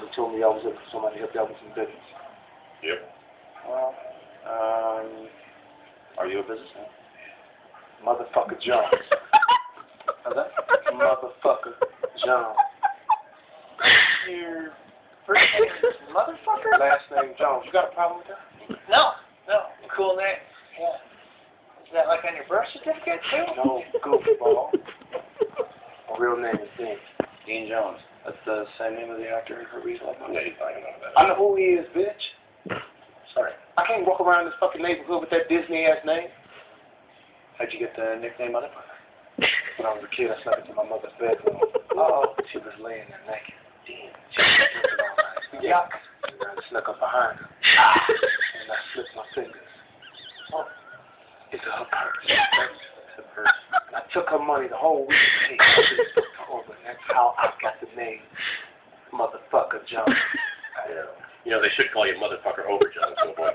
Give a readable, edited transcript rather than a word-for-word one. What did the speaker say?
They told me I was looking for somebody to help out with some business. Yep. Well, Are you a businessman? motherfucker Jones. How's that? Motherfucker Jones. Your first name is motherfucker? Last name Jones. You got a problem with that? No. Cool name. Yeah. Is that like on your birth certificate too? No, goofball. My real name is Dean. Dean Jones. That's the same name of the actor in Herbie's Love Boat? Yeah, you probably know that. I know who he is, bitch. Sorry. I can't walk around this fucking neighborhood with that Disney-ass name. How'd you get the nickname motherfucker? When I was a kid, I snuck into my mother's bedroom. Oh, she was laying there naked. Damn. She was drinking all night. Yuck. And I snuck up behind her. And I slipped my fingers. Oh, into her purse. Her purse. And I took her money the whole week. Hey, over. And that's how I got the name Motherfucker Jones. Yeah. You know, they should call you Motherfucker Overjohn at some point.